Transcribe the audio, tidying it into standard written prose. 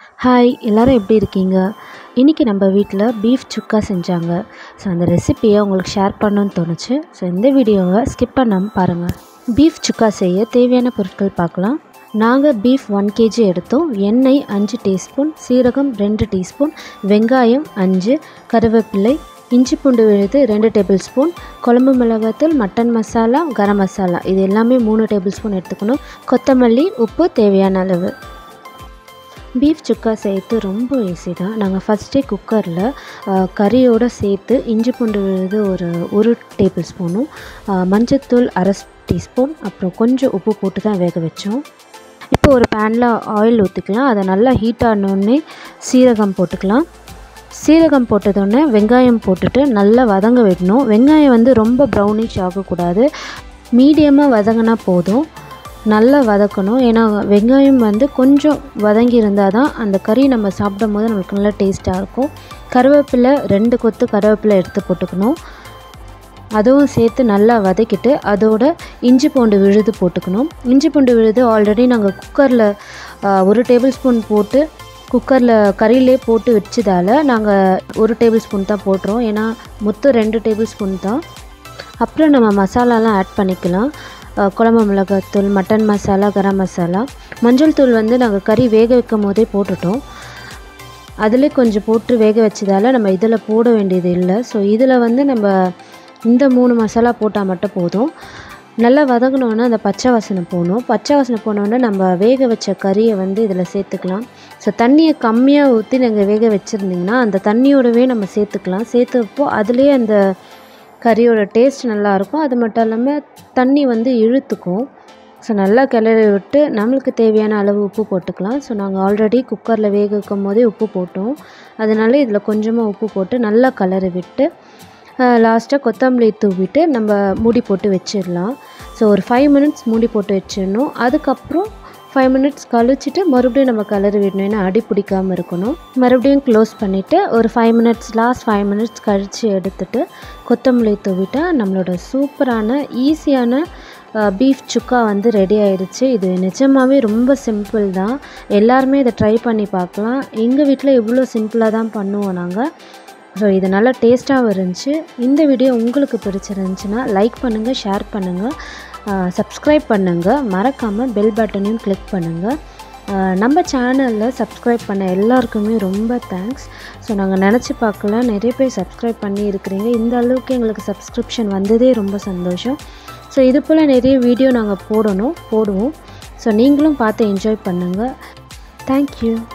Hi எல்லோரும் எப்படி இருக்கீங்க? இன்றைக்கி நம்ம வீட்டில் பீஃப் சுக்கா செஞ்சாங்க. ஸோ அந்த ரெசிப்பியை உங்களுக்கு ஷேர் பண்ணணுன்னு தோணுச்சு. ஸோ இந்த வீடியோவை ஸ்கிப் பண்ணாமல் பாருங்கள். பீஃப் சுக்கா செய்ய தேவையான பொருட்கள் பார்க்கலாம். நாங்கள் பீஃப் 1 kg எடுத்தோம். எண்ணெய் 5 டீஸ்பூன், சீரகம் 2 டீஸ்பூன், வெங்காயம் 5, கருவேப்பிலை, இஞ்சி பூண்டு விழுது 2 டேபிள் ஸ்பூன், குழம்பு மிளகாய்த்தூள், மட்டன் மசாலா, கரம் மசாலா இது எல்லாமே 3 டேபிள் ஸ்பூன் எடுத்துக்கணும். கொத்தமல்லி, உப்பு தேவையான அளவு. பீஃப் சுக்கா செய்கிறது ரொம்ப ஈஸி தான். நாங்கள் ஃபஸ்ட்டே குக்கரில் கறியோடு சேர்த்து இஞ்சி பூண்டு விழுது ஒரு டேபிள் ஸ்பூனும், மஞ்சத்தூள் 1/2 டீஸ்பூன், அப்புறம் கொஞ்சம் உப்பு போட்டு தான் வேக வச்சோம். இப்போ ஒரு பேனில் ஆயில் ஊற்றிக்கலாம். அதை நல்லா ஹீட் ஆனோடனே சீரகம் போட்டுக்கலாம். சீரகம் போட்டதோடனே வெங்காயம் போட்டுட்டு நல்லா வதங்க விடணும். வெங்காயம் ரொம்ப ப்ரௌனிஷ் ஆகக்கூடாது, மீடியமாக வதங்கினா போதும். நல்லா வதக்கணும். ஏன்னா வெங்காயம் கொஞ்சம் வதங்கி இருந்தால் தான் அந்த கறி நம்ம சாப்பிடும் போது நம்மளுக்கு நல்லா டேஸ்ட்டாக இருக்கும். கருவேப்பிலை 2 கொத்து கருவேப்பிலை எடுத்து போட்டுக்கணும். அதுவும் சேர்த்து நல்லா வதக்கிட்டு அதோட இஞ்சி பூண்டு விழுது போட்டுக்கணும். இஞ்சி பூண்டு விழுது ஆல்ரெடி நாங்கள் குக்கரில் 1 டேபிள் ஸ்பூன் போட்டு குக்கரில் கறியிலே போட்டு வச்சதால் நாங்கள் 1 டேபிள் ஸ்பூன் தான் போட்டுறோம். ஏன்னா மொத்தம் 2 டேபிள் ஸ்பூன் தான். அப்புறம் நம்ம மசாலாலாம் ஆட் பண்ணிக்கலாம். குழம்பு மிளகாய்த்தூள், மட்டன் மசாலா, கரம் மசாலா, மஞ்சள் தூள் நாங்கள் கறி வேக வைக்கும் போதே போட்டுட்டோம். அதிலே கொஞ்சம் போட்டு வேக வச்சதால் நம்ம இதில் போட வேண்டியது இல்லை. ஸோ இதில் நம்ம இந்த 3 மசாலா போட்டால் மட்டும் போதும். நல்லா வதங்கினோன்னா அந்த பச்சை வாசனை போகணும். பச்சை வாசனை போனோடனே நம்ம வேக வச்ச கறியை இதில் சேர்த்துக்கலாம். ஸோ தண்ணியை கம்மியாக ஊற்றி நீங்கள் வேக வச்சுருந்திங்கன்னா அந்த தண்ணியோடவே நம்ம சேர்த்துக்கலாம். சேர்த்தப்போ அதுலேயே அந்த கறியோட டேஸ்ட் நல்லாயிருக்கும். அது மட்டும் இல்லாமல் தண்ணி இழுத்துக்கும். ஸோ நல்லா கிளறி விட்டு நம்மளுக்கு தேவையான அளவு உப்பு போட்டுக்கலாம். ஸோ நாங்கள் ஆல்ரெடி குக்கரில் வேக வைக்கும் போதே உப்பு போட்டோம். அதனால இதில் கொஞ்சமாக உப்பு போட்டு நல்லா கிளறி விட்டு லாஸ்ட்டாக கொத்தமல்லி தூவிட்டு நம்ம மூடி போட்டு வச்சிடலாம். ஸோ ஒரு 5 மினிட்ஸ் மூடி போட்டு வச்சிடணும். அதுக்கப்புறம் 5 மினிட்ஸ் கழிச்சிட்டு மறுபடியும் நம்ம கிளறி விடணும். ஏன்னா அடி பிடிக்காமல் இருக்கணும். மறுபடியும் க்ளோஸ் பண்ணிவிட்டு ஒரு 5 மினிட்ஸ் லாஸ்ட் 5 மினிட்ஸ் கழித்து எடுத்துகிட்டு கொத்தமல்லி தூவிட்டால் நம்மளோட சூப்பரான ஈஸியான பீஃப் சுக்கா ரெடி ஆயிடுச்சு. இது நிஜமாகவே ரொம்ப சிம்பிள் தான். எல்லாருமே இதை ட்ரை பண்ணி பார்க்கலாம். எங்கள் வீட்டில் இவ்வளோ சிம்பிளாக தான் பண்ணுவோம் நாங்கள். ஸோ இது நல்லா டேஸ்ட்டாகவும் இருந்துச்சு. இந்த வீடியோ உங்களுக்கு பிடிச்சிருந்துச்சுன்னா லைக் பண்ணுங்கள், ஷேர் பண்ணுங்கள், சப்ஸ்கிரைப் பண்ணுங்கள். மறக்காமல் பெல் பட்டனையும் கிளிக் பண்ணுங்கள். நம்ம சேனலில் சப்ஸ்கிரைப் பண்ண எல்லாருக்குமே ரொம்ப தேங்க்ஸ். ஸோ நாங்கள் நினச்சி பார்க்கல, நிறைய பேர் சப்ஸ்கிரைப் பண்ணி இருக்கிறீங்க. இந்த அளவுக்கு எங்களுக்கு சப்ஸ்கிரிப்ஷன் வந்ததே ரொம்ப சந்தோஷம். ஸோ இது போல் நிறைய வீடியோ நாங்கள் போடுவோம். ஸோ நீங்களும் பார்த்து என்ஜாய் பண்ணுங்கள். தேங்க்யூ.